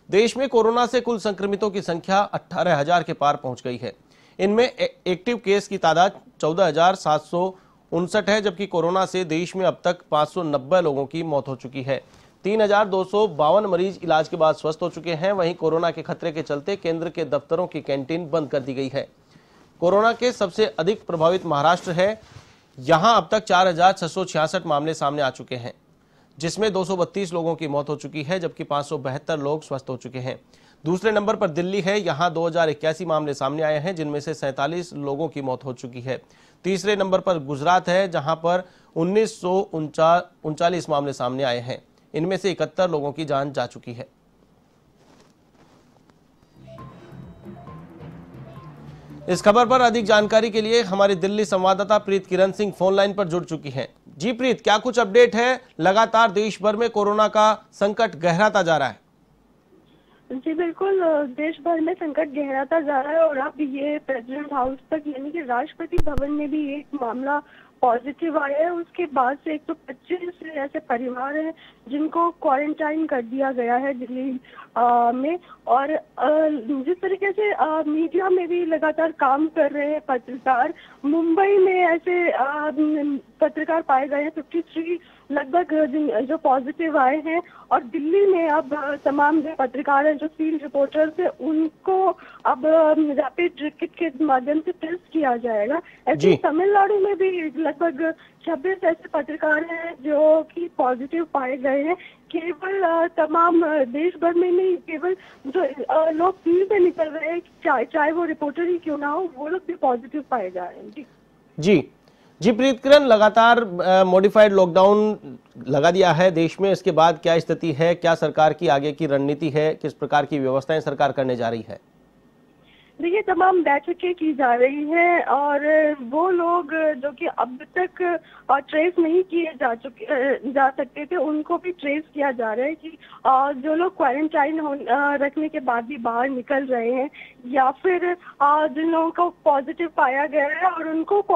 देश में कोरोना से कुल संक्रमितों की संख्या 18,000 के पार पहुंच गई है। इनमें एक्टिव केस की तादाद 14,759 है, जबकि कोरोना से देश में अब तक 590 लोगों की मौत हो चुकी है। 3,252 मरीज इलाज के बाद स्वस्थ हो चुके हैं। वहीं कोरोना के खतरे के चलते केंद्र के दफ्तरों की कैंटीन बंद कर दी गई है। कोरोना के सबसे अधिक प्रभावित महाराष्ट्र है। यहां अब तक 4,666 मामले सामने आ चुके हैं, जिसमें 232 लोगों की मौत हो चुकी है, जबकि 572 लोग स्वस्थ हो चुके हैं। दूसरे नंबर पर दिल्ली है। यहां 2,081 मामले सामने आए हैं, जिनमें से 47 लोगों की मौत हो चुकी है। तीसरे नंबर पर गुजरात है, जहां पर 1,939 मामले सामने आए हैं। इनमें से 71 लोगों की जान जा चुकी है। इस खबर पर अधिक जानकारी के लिए हमारी दिल्ली संवाददाता प्रीत किरण सिंह फोन लाइन पर जुड़ चुकी हैं। जी प्रीत, क्या कुछ अपडेट है? लगातार देश भर में कोरोना का संकट गहराता जा रहा है। जी बिल्कुल, देश भर में संकट गहराता जा रहा है और अब ये प्रेसिडेंट हाउस तक यानी कि राष्ट्रपति भवन में भी एक मामला पॉजिटिव आया है। उसके बाद से 125 ऐसे परिवार हैं जिनको क्वारंटाइन कर दिया गया है दिल्ली में। और जिस तरीके से मीडिया में भी लगातार काम कर रहे हैं पत्रकार, मुंबई में ऐसे पत्रकार पाए गए हैं 53 लगभग जो पॉजिटिव आए हैं। और दिल्ली में अब तमाम जो पत्रकार हैं, जो फील्ड रिपोर्टर्स हैं, उनको अब रैपिड किट के माध्यम से टेस्ट किया जाएगा। ऐसे तमिलनाडु में भी लगभग 26 ऐसे पत्रकार हैं जो कि पॉजिटिव पाए गए हैं। केवल तमाम देश भर में नहीं, केवल जो लोग फील्ड में निकल रहे हैं, चाहे वो रिपोर्टर ही क्यों ना हो, वो लोग भी पॉजिटिव पाए जा रहे हैं। जी प्रीत किरण, लगातार मॉडिफाइड लॉकडाउन लगा दिया है देश में। इसके बाद क्या स्थिति है? क्या सरकार की आगे की रणनीति है? किस प्रकार की व्यवस्थाएं सरकार करने जा रही है? देखिए, तमाम बैठकें की जा रही हैं और वो लोग जो कि अब तक ट्रेस नहीं किए जा सकते थे, उनको भी ट्रेस किया जा रहा है कि जो लोग क्वारंटाइन रखने के बाद भी बाहर निकल रहे हैं, या फिर जिन लोगों को पॉजिटिव पाया गया है और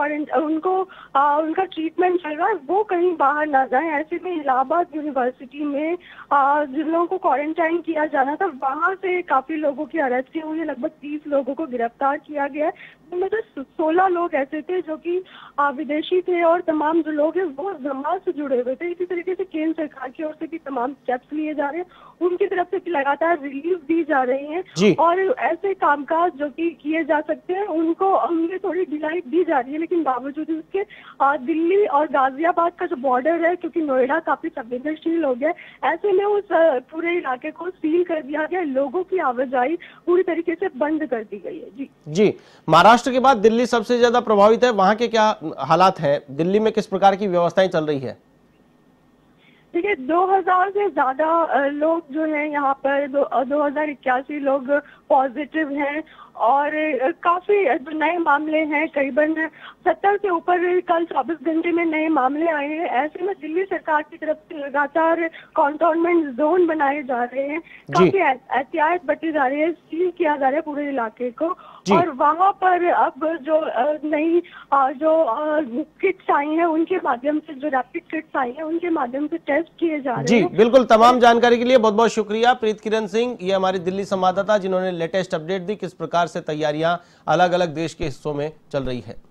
उनका ट्रीटमेंट चल रहा है, वो कहीं बाहर ना जाएं। ऐसे में इलाहाबाद यूनिवर्सिटी में जिन लोगों को क्वारंटाइन किया जाना था, वहां से काफी लोगों की अरेस्ट हुई है। लगभग 30 लोगों को गिरफ्तार किया गया है। उनमें तो 16 लोग ऐसे थे जो कि विदेशी थे और तमाम जो लोग हैं वो जमात से जुड़े हुए थे। इसी तरीके से केंद्र सरकार की ओर से भी तमाम स्टेप्स लिए जा रहे हैं, उनकी तरफ से लगातार रिलीफ दी जा रही है। और ऐसे कामकाज जो कि किए जा सकते हैं उनमें थोड़ी ढिलाई दी जा रही है, लेकिन बावजूद उसके दिल्ली और गाजियाबाद का जो बॉर्डर है, क्योंकि नोएडा काफी संवेदनशील हो गया, ऐसे में उस पूरे इलाके को सील कर दिया गया। लोगों की आवाजाही पूरी तरीके से बंद कर दी गई है। जी, महाराष्ट्र के बाद दिल्ली सबसे ज्यादा प्रभावित है। वहां के क्या हालात हैं? दिल्ली में किस प्रकार की व्यवस्थाएं चल रही है? देखिए, 2000 से ज्यादा लोग जो हैं यहाँ पर 2081 लोग पॉजिटिव हैं और काफी जो नए मामले हैं, करीबन 70 से ऊपर कल 24 घंटे में नए मामले आए हैं। ऐसे में दिल्ली सरकार की तरफ से लगातार कंटेनमेंट जोन बनाए जा रहे हैं, काफी एहतियात बरती जा रही है, सील किया जा रहा है पूरे इलाके को। और वहाँ पर अब जो नई जो किट्स आई हैं, उनके माध्यम से, जो रैपिड किट्स आई हैं, उनके माध्यम से टेस्ट किए जा रहे हैं। जी बिल्कुल, तमाम जानकारी के लिए बहुत बहुत शुक्रिया प्रीत किरण सिंह, ये हमारी दिल्ली संवाददाता जिन्होंने लेटेस्ट अपडेट दी, किस प्रकार से तैयारियां अलग अलग देश के हिस्सों में चल रही है।